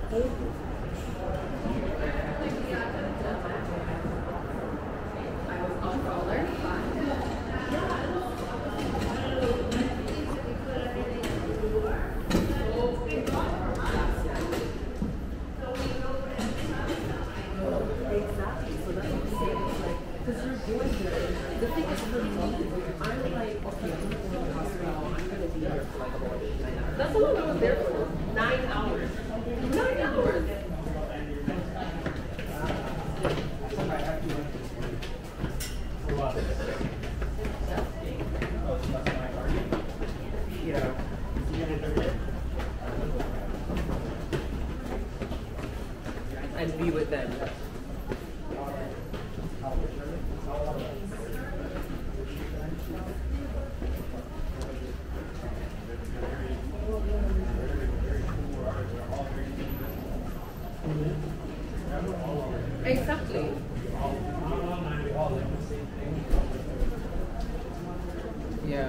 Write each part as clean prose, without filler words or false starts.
That's how long I was there for. 9 hours. 9 hours. Yeah. And be with them. Exactly. Yeah.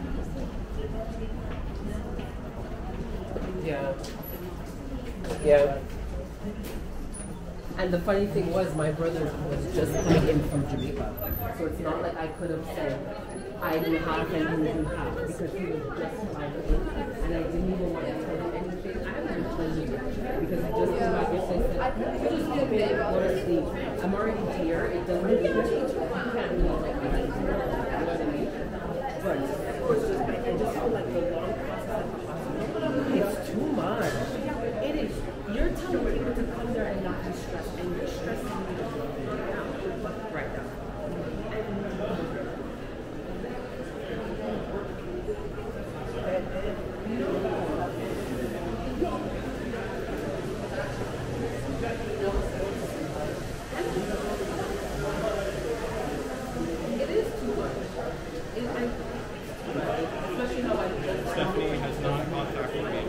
Yeah. Yeah. And the funny thing was, my brother was just coming in from Jamaica. So it's not like I could have said I knew half and he knew half, because he was just flying in. And I didn't even want to tell him anything. I haven't even told him because he just came back yesterday and said, you just give me a go to sleep. I'm already here. It doesn't really change. You can't really like me. You know what I mean? But I just feel like the long process of the hospital, it's too much. It is. You're telling people to come there and not be stressed, and you're stressing me right now. It is too much. Especially how I just Stephanie has not contacted me.